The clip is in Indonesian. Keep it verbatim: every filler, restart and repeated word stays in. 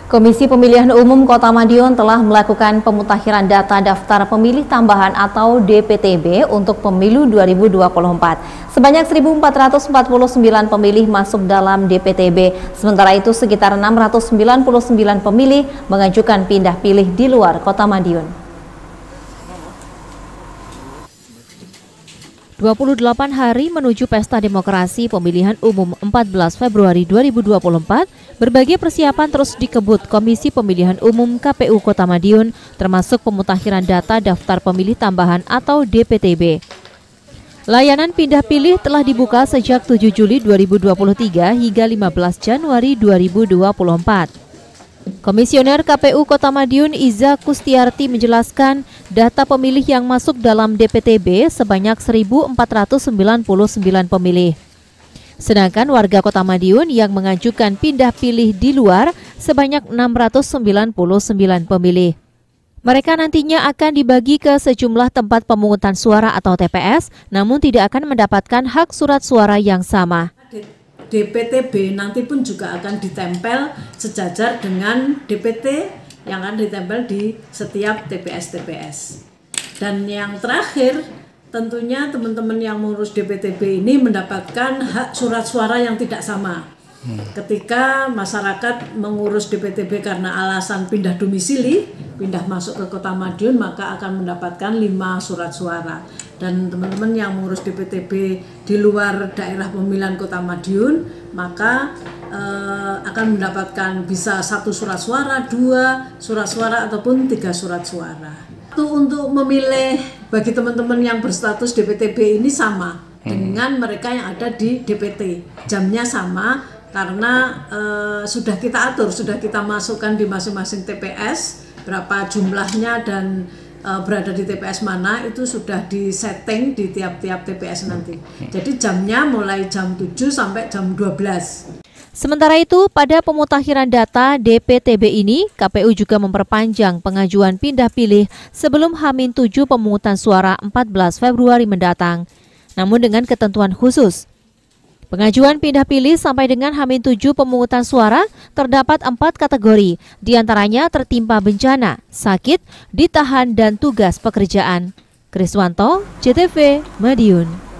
Komisi Pemilihan Umum Kota Madiun telah melakukan pemutakhiran data daftar pemilih tambahan atau D P T B untuk pemilu dua ribu dua puluh empat. Sebanyak seribu empat ratus empat puluh sembilan pemilih masuk dalam D P T B, sementara itu sekitar enam ratus sembilan puluh sembilan pemilih mengajukan pindah pilih di luar Kota Madiun. dua puluh delapan hari menuju Pesta Demokrasi Pemilihan Umum empat belas Februari dua ribu dua puluh empat, berbagai persiapan terus dikebut Komisi Pemilihan Umum K P U Kota Madiun, termasuk pemutakhiran data daftar pemilih tambahan atau D P T B. Layanan pindah pilih telah dibuka sejak tujuh Juli dua ribu dua puluh tiga hingga lima belas Januari dua ribu dua puluh empat. Komisioner K P U Kota Madiun Iza Kustiarti menjelaskan data pemilih yang masuk dalam D P T B sebanyak seribu empat ratus sembilan puluh sembilan pemilih. Sedangkan warga Kota Madiun yang mengajukan pindah pilih di luar sebanyak enam ratus sembilan puluh sembilan pemilih. Mereka nantinya akan dibagi ke sejumlah tempat pemungutan suara atau T P S, namun tidak akan mendapatkan hak surat suara yang sama. D P T B nanti pun juga akan ditempel sejajar dengan D P T yang akan ditempel di setiap T P S T P S. Dan yang terakhir, tentunya teman-teman yang mengurus D P T B ini mendapatkan hak surat suara yang tidak sama. Ketika masyarakat mengurus D P T B karena alasan pindah domisili, pindah masuk ke Kota Madiun, maka akan mendapatkan lima surat suara. Dan teman-teman yang mengurus D P T B di luar daerah pemilihan Kota Madiun, maka eh, akan mendapatkan bisa satu surat suara, dua surat suara, ataupun tiga surat suara. Itu untuk memilih bagi teman-teman yang berstatus D P T B ini sama dengan mereka yang ada di D P T. Jamnya sama, karena uh, sudah kita atur, sudah kita masukkan di masing-masing T P S berapa jumlahnya dan uh, berada di T P S mana, itu sudah disetting di tiap-tiap T P S nanti. Jadi jamnya mulai jam tujuh sampai jam dua belas. Sementara itu, pada pemutakhiran data D P T B ini, K P U juga memperpanjang pengajuan pindah pilih sebelum H minus tujuh pemungutan suara empat belas Februari mendatang. Namun dengan ketentuan khusus. Pengajuan pindah pilih sampai dengan H minus tujuh pemungutan suara terdapat empat kategori, diantaranya tertimpa bencana, sakit, ditahan, dan tugas pekerjaan. Kriswanto, C T V, Madiun.